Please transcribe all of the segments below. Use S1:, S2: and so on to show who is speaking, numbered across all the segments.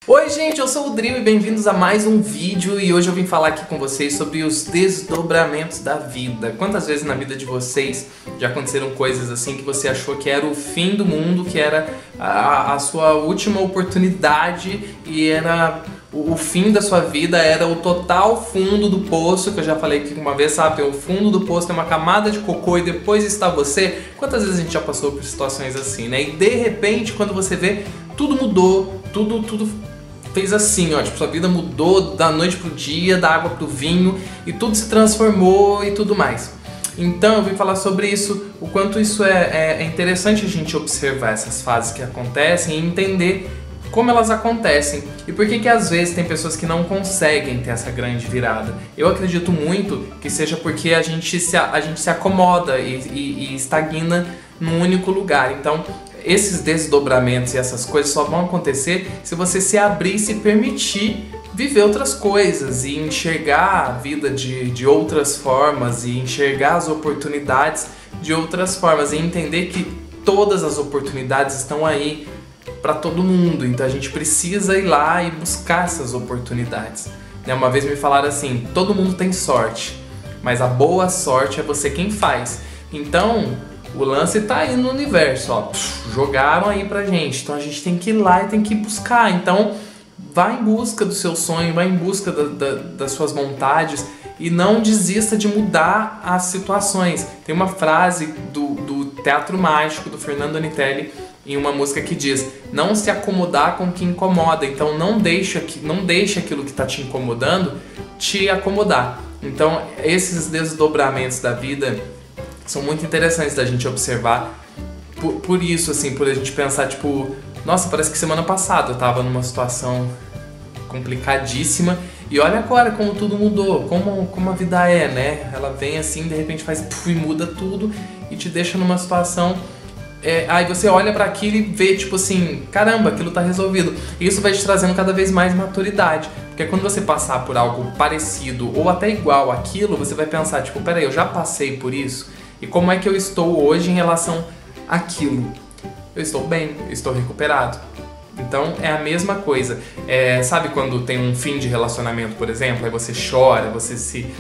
S1: Oi gente, eu sou o Drill e bem-vindos a mais um vídeo e hoje eu vim falar aqui com vocês sobre os desdobramentos da vida. Quantas vezes na vida de vocês já aconteceram coisas assim que você achou que era o fim do mundo, que era a sua última oportunidade e era o fim da sua vida, era o total fundo do poço, que eu já falei aqui uma vez, sabe? Tem o fundo do poço, tem uma camada de cocô e depois está você. Quantas vezes a gente já passou por situações assim, né? E de repente, quando você vê, tudo mudou, tudo fez assim, ó, tipo, sua vida mudou da noite pro dia, da água pro vinho e tudo se transformou e tudo mais. Então eu vim falar sobre isso, o quanto isso é interessante a gente observar essas fases que acontecem e entender como elas acontecem e por que às vezes tem pessoas que não conseguem ter essa grande virada. Eu acredito muito que seja porque a gente se acomoda e estagna num único lugar. Então esses desdobramentos e essas coisas só vão acontecer se você se abrir e se permitir viver outras coisas e enxergar a vida de outras formas e enxergar as oportunidades de outras formas e entender que todas as oportunidades estão aí para todo mundo, então a gente precisa ir lá e buscar essas oportunidades. Uma vez me falaram assim, todo mundo tem sorte, mas a boa sorte é você quem faz. Então o lance tá aí no universo, ó, jogaram aí pra gente, então a gente tem que ir lá e tem que buscar. Então vai em busca do seu sonho, vai em busca das suas vontades e não desista de mudar as situações. Tem uma frase do Teatro Mágico, do Fernando Anitelli, em uma música que diz: não se acomodar com o que incomoda. Então não deixa aquilo que está te incomodando te acomodar. Então esses desdobramentos da vida são muito interessantes da gente observar. Por isso, assim, por a gente pensar, tipo, nossa, parece que semana passada eu tava numa situação complicadíssima e olha agora como tudo mudou, como a vida é, né? Ela vem assim, de repente faz e muda tudo e te deixa numa situação. Aí você olha pra aquilo e vê, tipo assim, caramba, aquilo tá resolvido. E isso vai te trazendo cada vez mais maturidade. Porque quando você passar por algo parecido ou até igual àquilo, você vai pensar, tipo, peraí, eu já passei por isso? E como é que eu estou hoje em relação àquilo? Eu estou bem, eu estou recuperado. Então é a mesma coisa. Sabe quando tem um fim de relacionamento, por exemplo, aí você chora, você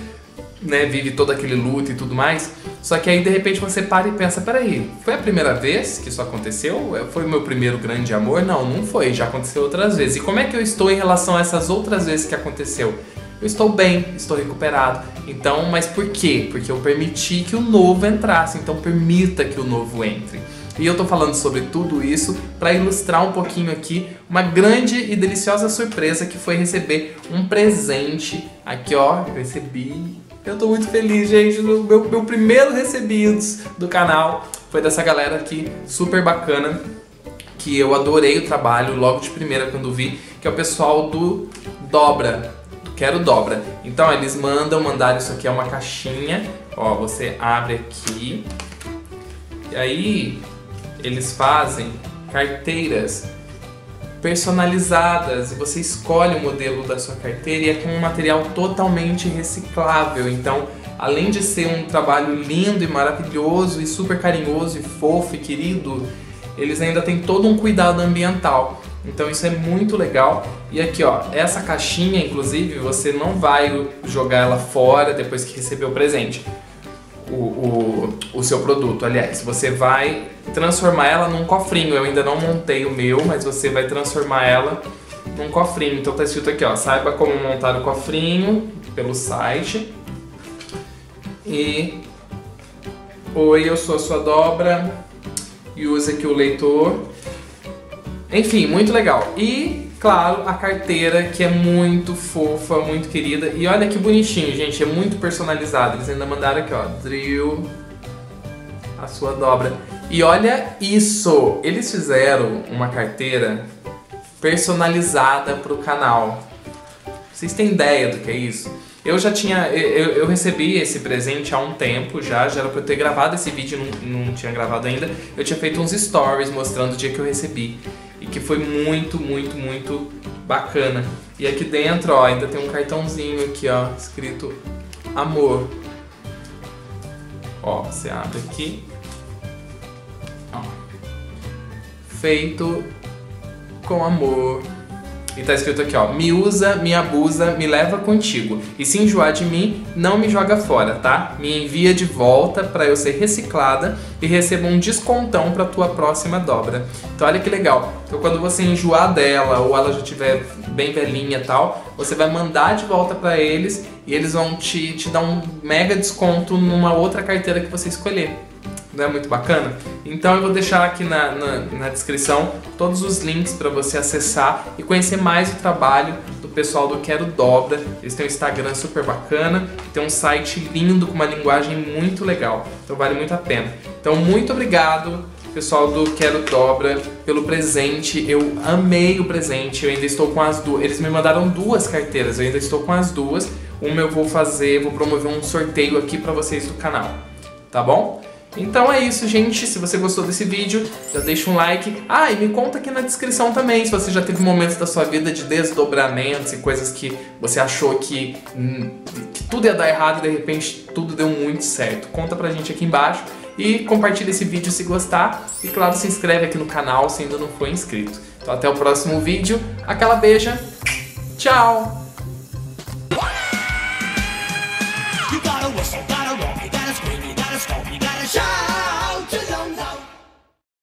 S1: vive todo aquele luto e tudo mais. Só que aí de repente você para e pensa, peraí, foi a primeira vez que isso aconteceu? Foi o meu primeiro grande amor? Não foi, já aconteceu outras vezes. E como é que eu estou em relação a essas outras vezes que aconteceu? Eu estou bem, estou recuperado. Então, mas por quê? Porque eu permiti que o novo entrasse, então permita que o novo entre. E eu tô falando sobre tudo isso para ilustrar um pouquinho aqui uma grande e deliciosa surpresa que foi receber um presente. Aqui ó, eu recebi. Eu tô muito feliz, gente. Meu primeiro recebidos do canal foi dessa galera aqui, super bacana, que eu adorei o trabalho logo de primeira quando vi, que é o pessoal do Dobra. Quero Dobra. Então eles mandaram isso aqui, é uma caixinha. Ó, você abre aqui. E aí eles fazem carteiras personalizadas e você escolhe o modelo da sua carteira e é com um material totalmente reciclável. Então, além de ser um trabalho lindo e maravilhoso e super carinhoso e fofo e querido, eles ainda têm todo um cuidado ambiental. Então isso é muito legal. E aqui ó, essa caixinha inclusive você não vai jogar ela fora depois que receber o presente, o seu produto, aliás, você vai transformar ela num cofrinho. Eu ainda não montei o meu, mas você vai transformar ela num cofrinho. Então tá escrito aqui ó, saiba como montar o cofrinho pelo site. E oi, eu sou a sua dobra e use aqui o leitor. Enfim, muito legal. E, claro, a carteira, que é muito fofa, muito querida. E olha que bonitinho, gente, é muito personalizado. Eles ainda mandaram aqui, ó, Drill, a sua dobra. E olha isso! Eles fizeram uma carteira personalizada pro canal. Vocês têm ideia do que é isso? Eu recebi esse presente há um tempo já era pra eu ter gravado esse vídeo, não tinha gravado ainda. Eu tinha feito uns stories mostrando o dia que eu recebi. E que foi muito, muito, muito bacana. E aqui dentro, ó, ainda tem um cartãozinho aqui, ó, escrito amor. Ó, você abre aqui. Ó. Feito com amor. E tá escrito aqui, ó: me usa, me abusa, me leva contigo. E se enjoar de mim, não me joga fora, tá? Me envia de volta pra eu ser reciclada e receba um descontão pra tua próxima dobra. Então olha que legal. Então quando você enjoar dela ou ela já estiver bem velhinha e tal, você vai mandar de volta pra eles e eles vão te dar um mega desconto numa outra carteira que você escolher. Não é muito bacana? Então eu vou deixar aqui na descrição todos os links para você acessar e conhecer mais o trabalho do pessoal do Quero Dobra. Eles têm um Instagram super bacana, tem um site lindo com uma linguagem muito legal, então vale muito a pena. Então muito obrigado, pessoal do Quero Dobra, pelo presente. Eu amei o presente, eu ainda estou com as duas. Eles me mandaram 2 carteiras, eu ainda estou com as 2. Uma eu vou promover um sorteio aqui para vocês do canal, tá bom? Então é isso, gente. Se você gostou desse vídeo, já deixa um like. Ah, e me conta aqui na descrição também se você já teve momentos da sua vida de desdobramentos e coisas que você achou que tudo ia dar errado e de repente tudo deu muito certo. Conta pra gente aqui embaixo e compartilha esse vídeo se gostar. E claro, se inscreve aqui no canal se ainda não for inscrito. Então até o próximo vídeo. Aquela beija. Tchau!